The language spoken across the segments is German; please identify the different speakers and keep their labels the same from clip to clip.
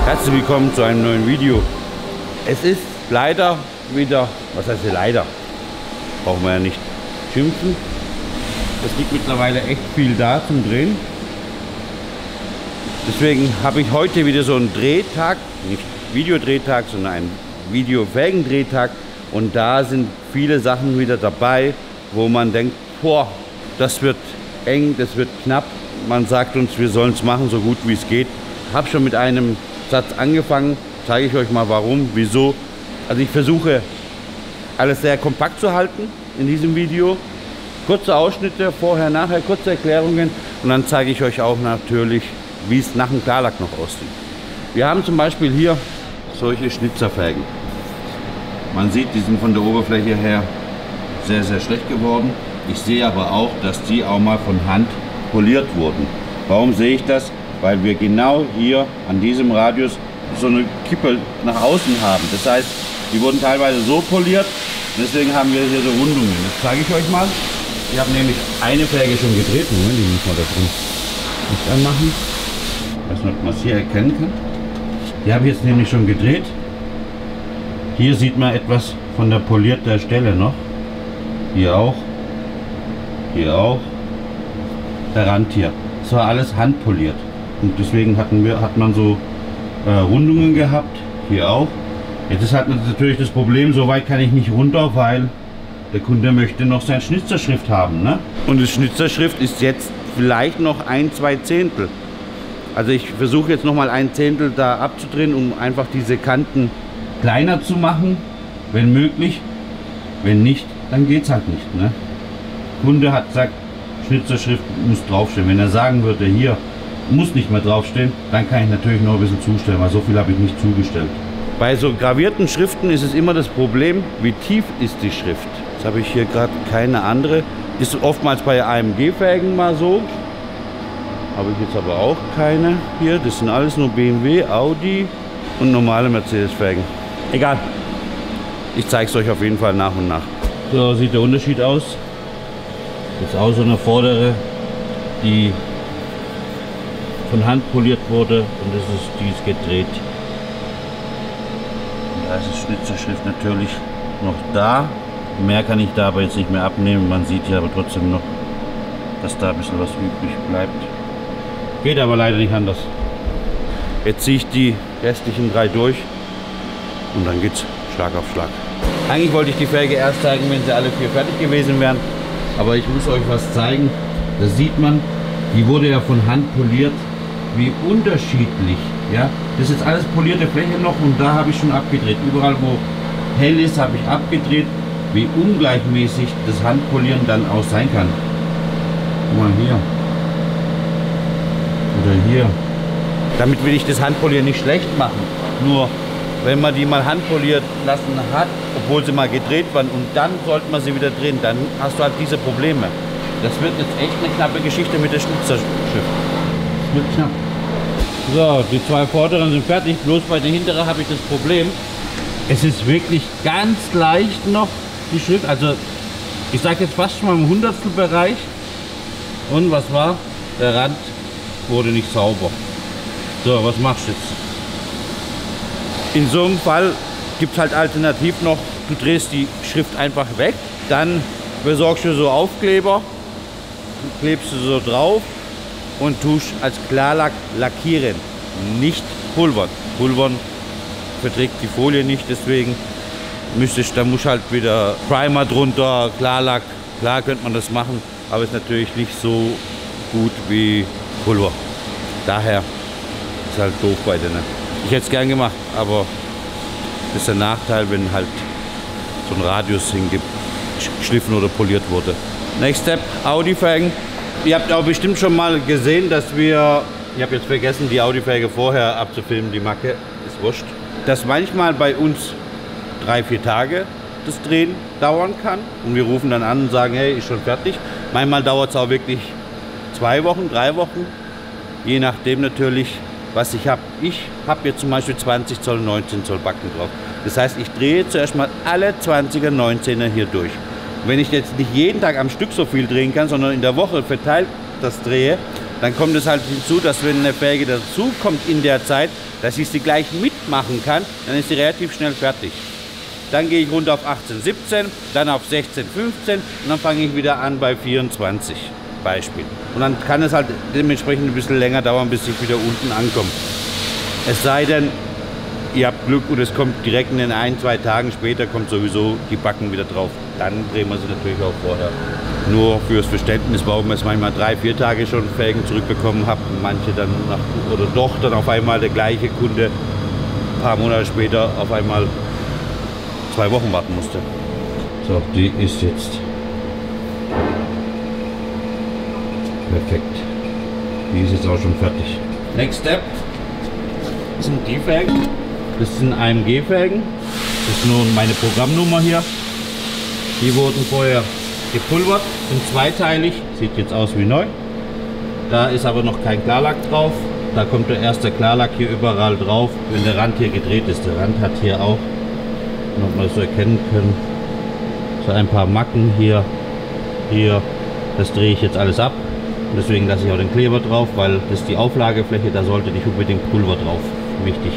Speaker 1: Herzlich willkommen zu einem neuen Video. Es ist leider wieder, was heißt hier leider? Brauchen wir ja nicht schimpfen. Es liegt mittlerweile echt viel da zum Drehen. Deswegen habe ich heute wieder so einen Drehtag, nicht Videodrehtag, sondern einen Video-Felgendrehtag. Und da sind viele Sachen wieder dabei, wo man denkt, boah, das wird eng, das wird knapp. Man sagt uns, wir sollen es machen, so gut wie es geht. Habe schon mit einem Satz angefangen, zeige ich euch mal warum, wieso. Also ich versuche alles sehr kompakt zu halten in diesem Video. Kurze Ausschnitte, vorher, nachher, kurze Erklärungen und dann zeige ich euch auch natürlich, wie es nach dem Klarlack noch aussieht. Wir haben zum Beispiel hier solche Schnitzerfelgen. Man sieht, die sind von der Oberfläche her sehr, sehr schlecht geworden. Ich sehe aber auch, dass die auch mal von Hand poliert wurden. Warum sehe ich das? Weil wir genau hier an diesem Radius so eine Kippe nach außen haben. Das heißt, die wurden teilweise so poliert, deswegen haben wir hier so Rundungen. Das zeige ich euch mal. Ich habe nämlich eine Felge schon gedreht. Moment, die muss man da drin nicht anmachen. Ich weiß nicht, ob man es hier erkennen kann. Die habe ich jetzt nämlich schon gedreht. Hier sieht man etwas von der polierten Stelle noch. Hier auch. Hier auch. Der Rand hier. Das war alles handpoliert. Und deswegen hat man so Rundungen gehabt. Hier auch. Jetzt ist halt natürlich das Problem, so weit kann ich nicht runter, weil der Kunde möchte noch seine Schnitzerschrift haben. Ne? Und die Schnitzerschrift ist jetzt vielleicht noch 1-2 Zehntel. Also ich versuche jetzt noch mal 1 Zehntel da abzudrehen, um einfach diese Kanten kleiner zu machen, wenn möglich. Wenn nicht, dann geht es halt nicht. Ne? Der Kunde hat gesagt, Schnitzerschrift muss draufstehen. Wenn er sagen würde, hier muss nicht mehr draufstehen, dann kann ich natürlich noch ein bisschen zustellen, weil so viel habe ich nicht zugestellt. Bei so gravierten Schriften ist es immer das Problem, wie tief ist die Schrift. Jetzt habe ich hier gerade keine andere. Ist oftmals bei AMG-Felgen mal so. Habe ich jetzt aber auch keine hier. Das sind alles nur BMW, Audi und normale Mercedes-Felgen. Egal. Ich zeige es euch auf jeden Fall nach und nach. So sieht der Unterschied aus. Jetzt auch so eine vordere, die von Hand poliert wurde und das ist, die ist gedreht. Und da ist die Schnitzerschrift natürlich noch da. Mehr kann ich da aber jetzt nicht mehr abnehmen. Man sieht ja aber trotzdem noch, dass da ein bisschen was übrig bleibt. Geht aber leider nicht anders. Jetzt ziehe ich die restlichen 3 durch und dann geht's Schlag auf Schlag. Eigentlich wollte ich die Felge erst zeigen, wenn sie alle 4 fertig gewesen wären. Aber ich muss euch was zeigen. Da sieht man, die wurde ja von Hand poliert. Wie unterschiedlich. Ja? Das ist jetzt alles polierte Fläche noch und da habe ich schon abgedreht. Überall wo hell ist, habe ich abgedreht. Wie ungleichmäßig das Handpolieren dann auch sein kann. Guck mal hier. Oder hier. Damit will ich das Handpolieren nicht schlecht machen. Nur wenn man die mal handpoliert lassen hat, obwohl sie mal gedreht waren und dann sollte man sie wieder drehen, dann hast du halt diese Probleme. Das wird jetzt echt eine knappe Geschichte mit der Schnitzerschrift. Das wird knapp. So, die 2 vorderen sind fertig, bloß bei der hinteren habe ich das Problem. Es ist wirklich ganz leicht noch die Schrift, also ich sage jetzt fast schon mal im Hundertstelbereich. Und was war? Der Rand wurde nicht sauber. So, was machst du jetzt? In so einem Fall gibt es halt alternativ noch, du drehst die Schrift einfach weg, dann besorgst du so Aufkleber, klebst du so drauf und tust als Klarlack lackieren, nicht pulvern. Pulvern verträgt die Folie nicht, deswegen da muss halt wieder Primer drunter, Klarlack. Klar könnte man das machen, aber ist natürlich nicht so gut wie Pulver. Daher ist halt doof bei denen. Ich hätte es gern gemacht, aber das ist der Nachteil, wenn halt so ein Radius geschliffen oder poliert wurde. Next Step, Audi-Felgen. Ihr habt auch bestimmt schon mal gesehen, dass ich habe jetzt vergessen, die Audi-Felge vorher abzufilmen, die Macke, ist wurscht. Dass manchmal bei uns 3-4 Tage das Drehen dauern kann und wir rufen dann an und sagen, hey, ist schon fertig. Manchmal dauert es auch wirklich 2 Wochen, 3 Wochen, je nachdem natürlich, was ich habe. Ich habe jetzt zum Beispiel 20 Zoll, 19 Zoll Backen drauf. Das heißt, ich drehe zuerst mal alle 20er, 19er hier durch. Wenn ich jetzt nicht jeden Tag am Stück so viel drehen kann, sondern in der Woche verteilt das drehe, dann kommt es halt hinzu, dass wenn eine Felge dazu kommt in der Zeit, dass ich sie gleich mitmachen kann, dann ist sie relativ schnell fertig. Dann gehe ich runter auf 18, 17, dann auf 16, 15 und dann fange ich wieder an bei 24 Beispiel. Und dann kann es halt dementsprechend ein bisschen länger dauern, bis ich wieder unten ankomme. Es sei denn, ihr habt Glück und es kommt direkt in den 1-2 Tagen später, kommt sowieso die Backen wieder drauf. Dann drehen wir sie natürlich auch vorher. Nur fürs Verständnis, warum es manchmal 3-4 Tage schon Felgen zurückbekommen habe. Manche dann oder doch dann auf einmal der gleiche Kunde ein paar Monate später auf einmal 2 Wochen warten musste. So, die ist jetzt perfekt. Die ist jetzt auch schon fertig. Next Step sind die Felgen. Das sind AMG-Felgen. Das ist nun meine Programmnummer hier. Die wurden vorher gepulvert, sind zweiteilig. Sieht jetzt aus wie neu. Da ist aber noch kein Klarlack drauf. Da kommt der erste Klarlack hier überall drauf, wenn der Rand hier gedreht ist. Der Rand hat hier auch, ob man das so erkennen können, so ein paar Macken hier. Hier, das drehe ich jetzt alles ab. Deswegen lasse ich auch den Kleber drauf, weil das ist die Auflagefläche, da sollte nicht unbedingt Pulver drauf. Wichtig.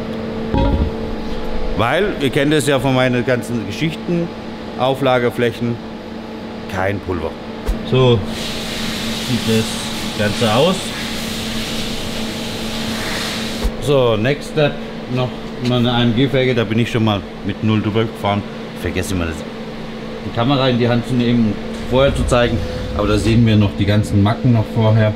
Speaker 1: Weil, ihr kennt es ja von meinen ganzen Geschichten, Auflageflächen, kein Pulver. So sieht das Ganze aus. So, next step noch eine AMG-Felge, da bin ich schon mal mit 0 drüber gefahren. Ich vergesse immer, die Kamera in die Hand zu nehmen, vorher zu zeigen. Aber da sehen wir noch die ganzen Macken noch vorher.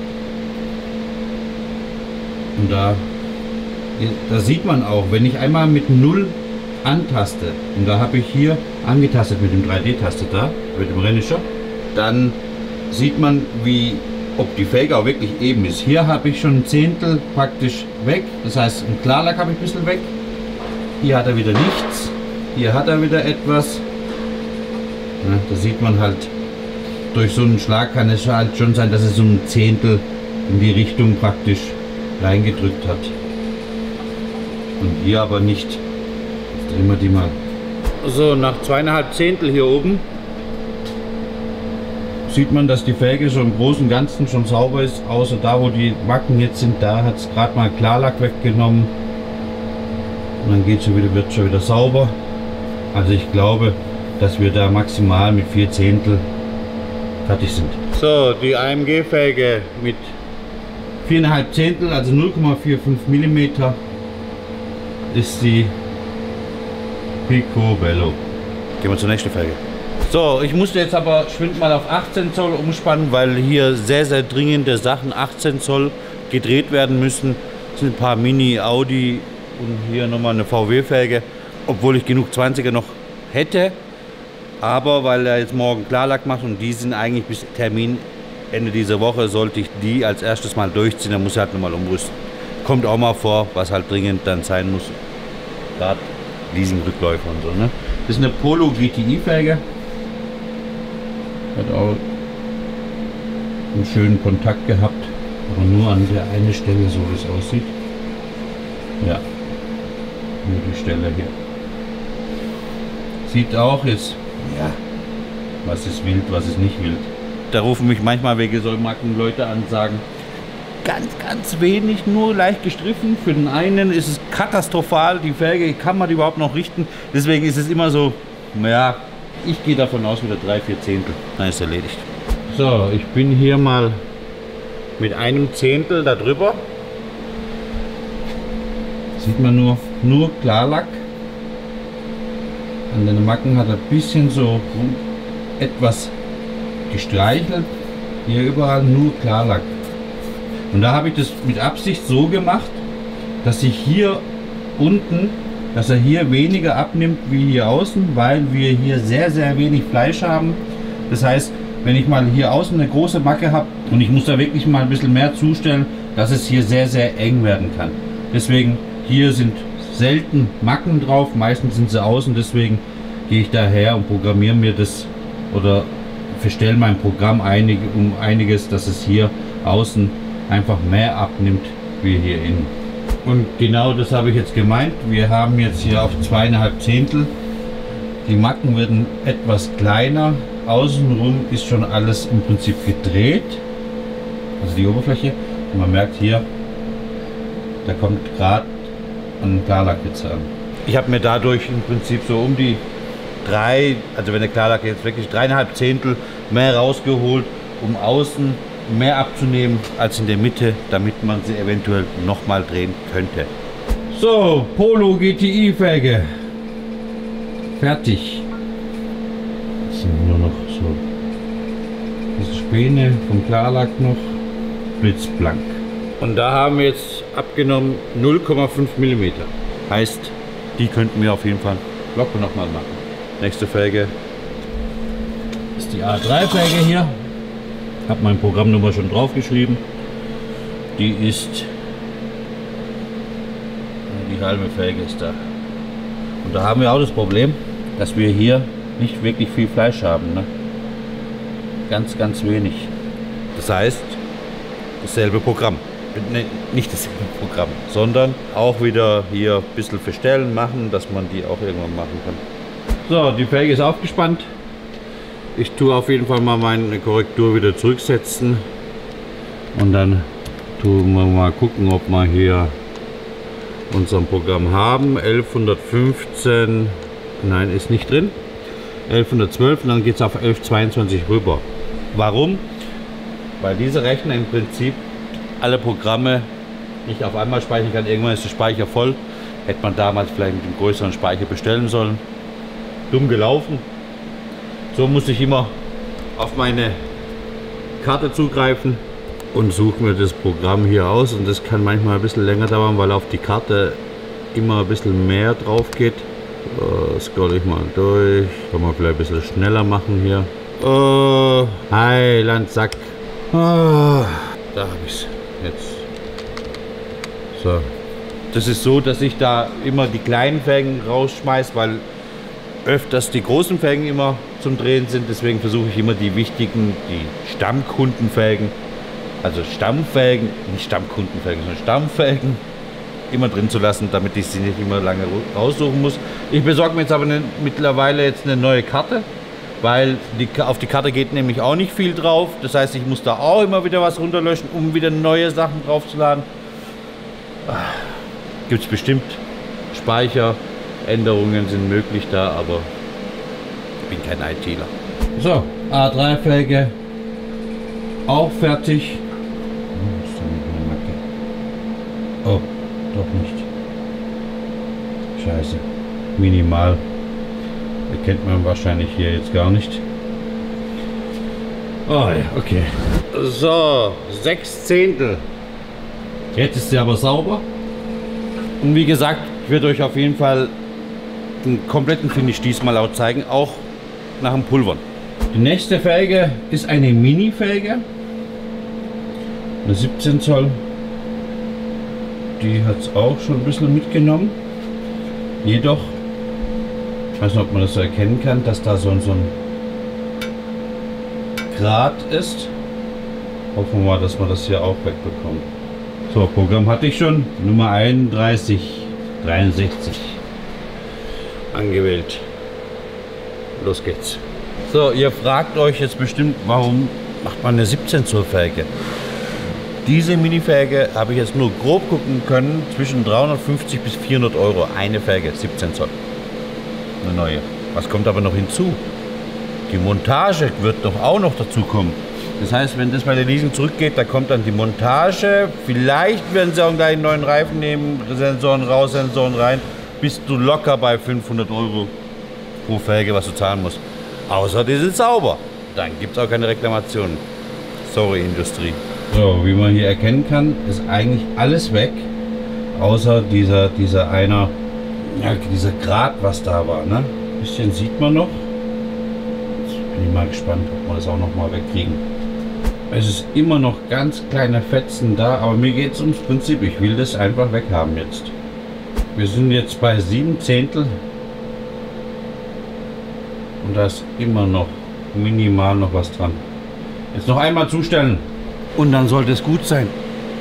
Speaker 1: Und da sieht man auch, wenn ich einmal mit 0 antaste, und da habe ich hier angetastet mit dem 3D-Taste da, mit dem Rennischer, dann sieht man, ob die Felge auch wirklich eben ist. Hier habe ich schon ein Zehntel praktisch weg, das heißt, ein Klarlack habe ich ein bisschen weg. Hier hat er wieder nichts, hier hat er wieder etwas. Ja, da sieht man halt, durch so einen Schlag kann es halt schon sein, dass es so ein Zehntel in die Richtung praktisch reingedrückt hat. Und hier aber nicht. Jetzt drehen wir die mal. So, nach 2,5 Zehntel hier oben sieht man, dass die Felge so im Großen und Ganzen schon sauber ist. Außer da, wo die Macken jetzt sind, da hat es gerade mal Klarlack weggenommen. Und dann wird schon wieder sauber. Also ich glaube, dass wir da maximal mit 4 Zehntel fertig sind. So, die AMG-Felge mit 4,5 Zehntel, also 0,45 mm ist die Picobello. Gehen wir zur nächsten Felge. So, ich musste jetzt aber geschwind mal auf 18 Zoll umspannen, weil hier sehr, sehr dringende Sachen 18 Zoll gedreht werden müssen. Das sind ein paar Mini, Audi und hier nochmal eine VW-Felge, obwohl ich genug 20er noch hätte. Aber weil er jetzt morgen Klarlack macht und die sind eigentlich bis Termin Ende dieser Woche, sollte ich die als erstes mal durchziehen, dann muss ich halt nochmal umrüsten. Kommt auch mal vor, was halt dringend dann sein muss. Gerade Leasing-Rückläufer und so. Ne? Das ist eine Polo GTI-Felge. Hat auch einen schönen Kontakt gehabt, aber nur an der einen Stelle, so wie es aussieht. Ja, nur die Stelle hier. Sieht auch jetzt, ja, was ist wild, was ist nicht wild. Da rufen mich manchmal wegen so Macken Leute an und sagen, ganz wenig, nur leicht gestriffen. Für den einen ist es katastrophal, die Felge kann man die überhaupt noch richten. Deswegen ist es immer so, naja, ich gehe davon aus, wieder 3-4 Zehntel, dann ist erledigt. So, ich bin hier mal mit einem Zehntel da drüber. Sieht man nur Klarlack. An den Macken hat er ein bisschen so etwas gestreichelt. Hier überall nur Klarlack. Und da habe ich das mit Absicht so gemacht, dass ich hier unten, dass er hier weniger abnimmt wie hier außen, weil wir hier sehr, sehr wenig Fleisch haben. Das heißt, wenn ich mal hier außen eine große Macke habe und ich muss da wirklich mal ein bisschen mehr zustellen, dass es hier sehr, sehr eng werden kann. Deswegen hier sind selten Macken drauf, meistens sind sie außen, deswegen gehe ich daher und programmiere mir das oder verstelle mein Programm um einiges, dass es hier außen einfach mehr abnimmt wie hier innen. Und genau das habe ich jetzt gemeint. Wir haben jetzt hier auf 2,5 Zehntel. Die Macken werden etwas kleiner. Außenrum ist schon alles im Prinzip gedreht. also die Oberfläche. Und man merkt hier, da kommt gerade ein Klarlack jetzt an. Ich habe mir dadurch im Prinzip so um die 3, also wenn der Klarlack jetzt wirklich 3,5 Zehntel mehr rausgeholt, um außen mehr abzunehmen als in der Mitte, damit man sie eventuell nochmal drehen könnte. So, Polo GTI Felge. Fertig. Jetzt sind nur noch so diese Späne vom Klarlack noch. Blitzblank. Und da haben wir jetzt abgenommen 0,5 mm. Heißt, die könnten wir auf jeden Fall locker nochmal machen. Nächste Felge ist die A3 Felge hier. Ich habe meine Programmnummer schon drauf geschrieben. Die ist, die halbe Felge ist da. Und da haben wir auch das Problem, dass wir hier nicht wirklich viel Fleisch haben. Ne? Ganz, ganz wenig. Das heißt, dasselbe Programm. Ne, nicht dasselbe Programm, sondern auch wieder hier ein bisschen verstellen, machen, dass man die auch irgendwann machen kann. So, die Felge ist aufgespannt. Ich tue auf jeden Fall mal meine Korrektur wieder zurücksetzen und dann tun wir mal gucken, ob wir hier unser Programm haben. 1115, nein, ist nicht drin. 1112 und dann geht es auf 1122 rüber. Warum? Weil dieser Rechner im Prinzip alle Programme nicht auf einmal speichern kann. Irgendwann ist der Speicher voll. Hätte man damals vielleicht mit einem größeren Speicher bestellen sollen. Dumm gelaufen. So muss ich immer auf meine Karte zugreifen und suche mir das Programm hier aus. Und das kann manchmal ein bisschen länger dauern, weil auf die Karte immer ein bisschen mehr drauf geht. Scroll ich mal durch. Kann man vielleicht ein bisschen schneller machen hier. Heilandsack. Da habe ich es jetzt. So. Das ist so, dass ich da immer die kleinen Felgen rausschmeiße, weil öfters die großen Felgen immer zum Drehen sind. Deswegen versuche ich immer die wichtigen, die Stammkundenfelgen, also Stammfelgen, nicht Stammkundenfelgen, sondern Stammfelgen immer drin zu lassen, damit ich sie nicht immer lange raussuchen muss. Ich besorge mir jetzt aber mittlerweile jetzt eine neue Karte, weil auf die Karte geht nämlich auch nicht viel drauf. Das heißt, ich muss da auch immer wieder was runterlöschen, um wieder neue Sachen draufzuladen. Gibt es bestimmt Speicheränderungen sind möglich da, aber ich bin kein ITler. So, A3-Felge auch fertig. Oh, doch nicht. Scheiße. Minimal. Erkennt man wahrscheinlich hier jetzt gar nicht. Oh ja, okay. So, 6 Zehntel. Jetzt ist sie aber sauber. Und wie gesagt, ich werde euch auf jeden Fall den kompletten Finish diesmal auch zeigen, auch nach dem Pulvern. Die nächste Felge ist eine Mini-Felge. Eine 17 Zoll. Die hat es auch schon ein bisschen mitgenommen. Jedoch, ich weiß nicht, ob man das so erkennen kann, dass da so ein Grat ist. Hoffen wir mal, dass wir das hier auch wegbekommen. So, Programm hatte ich schon. Nummer 3163 angewählt. Los geht's. So, ihr fragt euch jetzt bestimmt, warum macht man eine 17 Zoll Felge? Diese Mini-Felge habe ich jetzt nur grob gucken können, zwischen 350 bis 400 Euro. Eine Felge, 17 Zoll. Eine neue. Was kommt aber noch hinzu? Die Montage wird doch auch noch dazu kommen. Das heißt, wenn das bei der Leasing zurückgeht, da kommt dann die Montage. Vielleicht werden sie auch gleich einen neuen Reifen nehmen, Sensoren raus, Sensoren rein. Bist du locker bei 500 Euro pro Felge, was du zahlen musst. Außer die sind sauber. Dann gibt es auch keine Reklamationen. Sorry, Industrie. So, wie man hier erkennen kann, ist eigentlich alles weg. Außer dieser Grat, was da war. Ne? Ein bisschen sieht man noch. Jetzt bin ich mal gespannt, ob wir das auch noch mal wegkriegen. Es ist immer noch ganz kleine Fetzen da, aber mir geht es ums Prinzip. Ich will das einfach weghaben jetzt. Wir sind jetzt bei 7 Zehntel. Und da ist immer noch minimal noch was dran. Jetzt noch einmal zustellen. Und dann sollte es gut sein.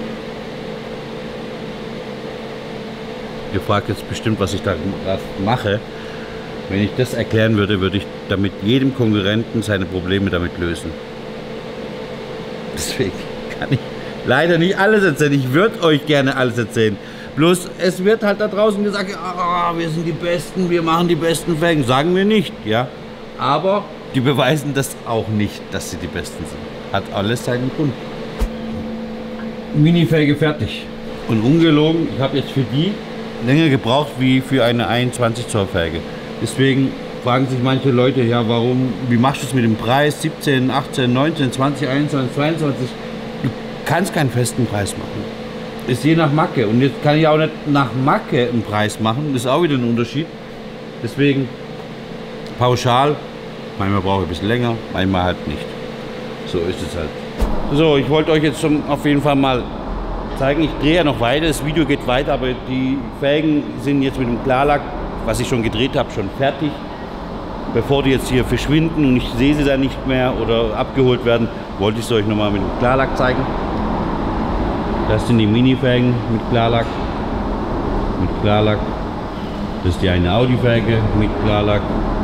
Speaker 1: Ihr fragt jetzt bestimmt, was ich da mache. Wenn ich das erklären würde, würde ich damit jedem Konkurrenten seine Probleme damit lösen. Deswegen kann ich leider nicht alles erzählen. Ich würde euch gerne alles erzählen. Bloß es wird halt da draußen gesagt, ah, wir sind die Besten, wir machen die besten Felgen. Sagen wir nicht, ja. Aber die beweisen das auch nicht, dass sie die Besten sind. Hat alles seinen Grund. Mini-Felge fertig. Und ungelogen, ich habe jetzt für die länger gebraucht wie für eine 21 Zoll Felge. Deswegen fragen sich manche Leute, ja warum, wie machst du es mit dem Preis? 17, 18, 19, 20, 21, 22. Du kannst keinen festen Preis machen. Ist je nach Macke. Und jetzt kann ich auch nicht nach Macke einen Preis machen. Das ist auch wieder ein Unterschied. Deswegen pauschal. Manchmal brauche ich ein bisschen länger, manchmal halt nicht. So ist es halt. So, ich wollte euch jetzt auf jeden Fall mal zeigen. Ich drehe ja noch weiter. Das Video geht weiter, aber die Felgen sind jetzt mit dem Klarlack, was ich schon gedreht habe, schon fertig. Bevor die jetzt hier verschwinden und ich sehe sie dann nicht mehr oder abgeholt werden, wollte ich es euch nochmal mit dem Klarlack zeigen. Das sind die Mini-Felgen mit Klarlack. Mit Klarlack. Das ist die eine Audi-Felge mit Klarlack.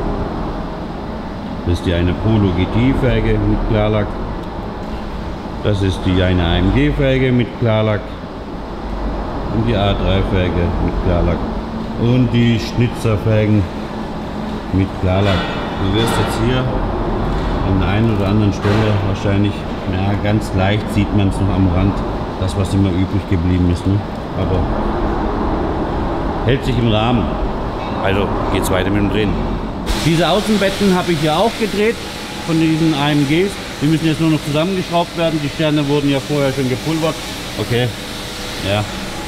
Speaker 1: Das ist die eine Polo GT-Felge mit Klarlack. Das ist die eine AMG-Felge mit Klarlack. Und die A3-Felge mit Klarlack. Und die Schnitzer-Felgen mit Klarlack. Du wirst jetzt hier an der einen oder anderen Stelle wahrscheinlich, ja, ganz leicht sieht man es noch am Rand, das was immer übrig geblieben ist, ne? Aber hält sich im Rahmen. Also geht's weiter mit dem Drehen. Diese Außenbetten habe ich ja auch gedreht von diesen AMGs. Die müssen jetzt nur noch zusammengeschraubt werden. Die Sterne wurden ja vorher schon gepulvert. Okay, ja.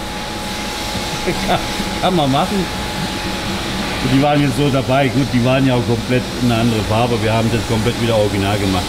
Speaker 1: Kann man machen. Die waren jetzt so dabei. Gut, die waren ja auch komplett eine andere Farbe. Wir haben das komplett wieder original gemacht.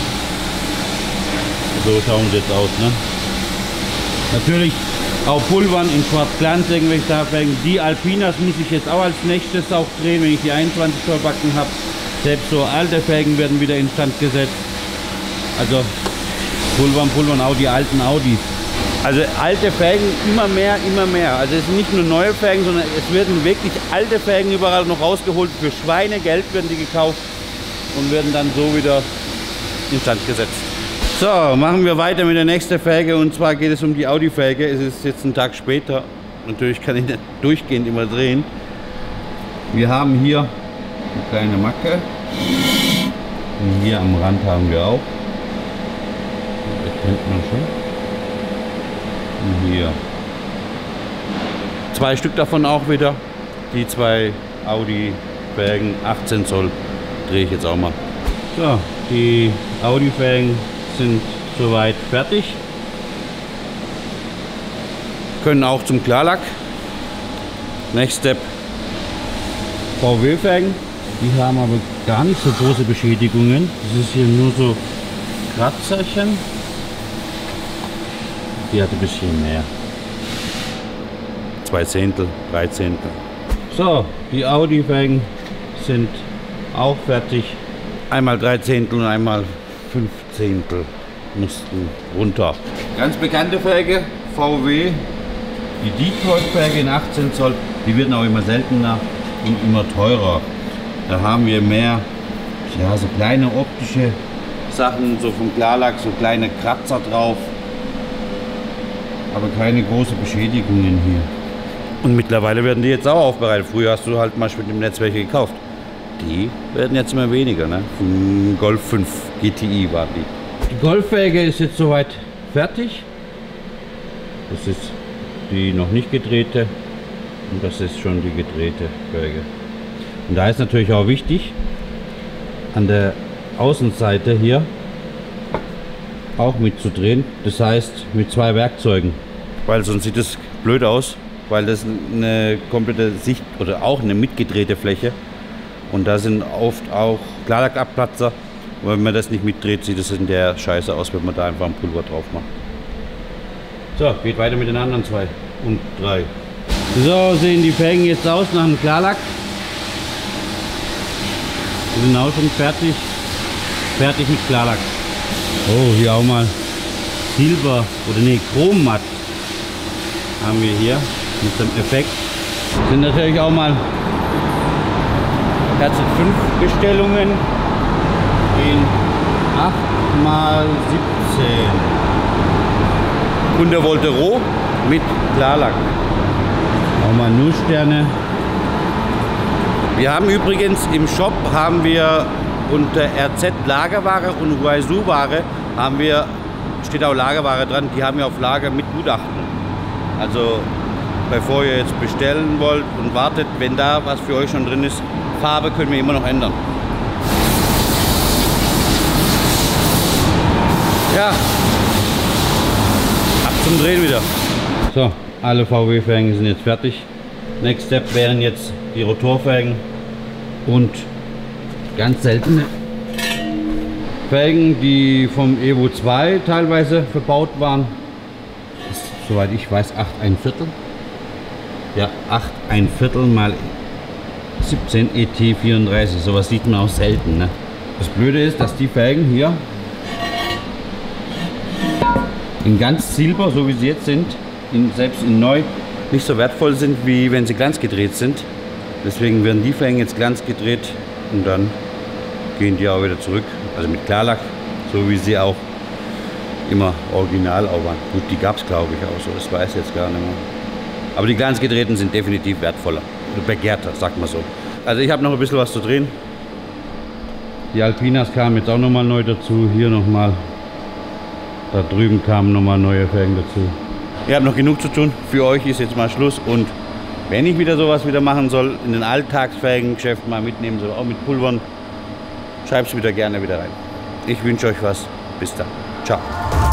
Speaker 1: So schauen sie jetzt aus, ne? Natürlich auch Pulvern in Schwarz-Glanz, irgendwelche Stahlfelgen. Die Alpinas muss ich jetzt auch als nächstes auch drehen, wenn ich die 21 Zoll Backen habe. Selbst so alte Felgen werden wieder instand gesetzt. Also Pulvern, auch die alten Audis. Also alte Felgen immer mehr, immer mehr. Also es sind nicht nur neue Felgen, sondern es werden wirklich alte Felgen überall noch rausgeholt. Für Schweinegeld werden die gekauft und werden dann so wieder instand gesetzt. So, machen wir weiter mit der nächsten Felge, und zwar geht es um die Audi-Felge. Es ist jetzt ein Tag später. Natürlich kann ich nicht durchgehend immer drehen. Wir haben hier eine kleine Macke. Und hier am Rand haben wir auch. Das erkennt man schon. Und hier 2 Stück davon auch wieder. Die 2 Audi-Felgen, 18 Zoll, drehe ich jetzt auch mal. So, die Audi-Felgen sind soweit fertig. Können auch zum Klarlack. Next Step VW-Felgen. Die haben aber gar nicht so große Beschädigungen. Das ist hier nur so Kratzerchen. Die hat ein bisschen mehr. 2 Zehntel, 3 Zehntel. So, die Audi-Felgen sind auch fertig. Einmal 3 Zehntel und einmal 5 Zehntel mussten runter. Ganz bekannte Felge, VW, die Detroit-Felge in 18 Zoll, die werden auch immer seltener und immer teurer. Da haben wir mehr, ja, so kleine optische Sachen, so vom Klarlack, so kleine Kratzer drauf, aber keine großen Beschädigungen hier. Und mittlerweile werden die jetzt auch aufbereitet. Früher hast du halt mal mit dem Netz welche gekauft. Die werden jetzt immer weniger, ne? Vom Golf 5 GTI war die. Die Golffelge ist jetzt soweit fertig. Das ist die noch nicht gedrehte und das ist schon die gedrehte Felge. Und da ist natürlich auch wichtig, an der Außenseite hier auch mitzudrehen. Das heißt mit 2 Werkzeugen. Weil sonst sieht es blöd aus, weil das eine komplette Sicht oder auch eine mitgedrehte Fläche. Und da sind oft auch Klarlackabplatzer. Und wenn man das nicht mitdreht, sieht es in der Scheiße aus, wenn man da einfach ein Pulver drauf macht. So, geht weiter mit den anderen 2 und 3. So sehen die Felgen jetzt aus nach dem Klarlack. Die sind auch schon fertig. Fertig mit Klarlack. Oh, hier auch mal Silber oder nee, Chrommatt haben wir hier mit dem Effekt. Sind natürlich auch mal ganze 5 Bestellungen in 8 mal 17. Und der wollte roh mit Klarlack. Auch mal Nusssterne. Wir haben übrigens im Shop unter RZ Lagerware und Huaisu Ware steht auch Lagerware dran, die haben wir auf Lager mit Gutachten. Also bevor ihr jetzt bestellen wollt und wartet, wenn da was für euch schon drin ist, Farbe können wir immer noch ändern. Ja, ab zum Drehen wieder. So, alle VW-Felgen sind jetzt fertig. Next Step wären jetzt die Rotorfelgen und ganz seltene Felgen, die vom Evo 2 teilweise verbaut waren. Das ist, soweit ich weiß, 8,1. Ja, 8,1 mal 17 ET34. Sowas sieht man auch selten. Ne? Das Blöde ist, dass die Felgen hier in ganz Silber, so wie sie jetzt sind, selbst in neu, nicht so wertvoll sind, wie wenn sie glanzgedreht sind. Deswegen werden die Felgen jetzt glanzgedreht und dann gehen die auch wieder zurück. Also mit Klarlack, so wie sie auch immer original auch waren. Gut, die gab es glaube ich auch so, das weiß ich jetzt gar nicht mehr. Aber die glanzgedrehten sind definitiv wertvoller, oder begehrter, sagt man so. Also ich habe noch ein bisschen was zu drehen. Die Alpinas kamen jetzt auch nochmal neu dazu, hier nochmal. Da drüben kamen nochmal neue Felgen dazu. Ihr habt noch genug zu tun. Für euch ist jetzt mal Schluss. Und wenn ich wieder sowas machen soll, in den Alltagsfelgengeschäft mal mitnehmen soll, auch mit Pulvern, schreibt es gerne wieder rein. Ich wünsche euch was. Bis dann. Ciao.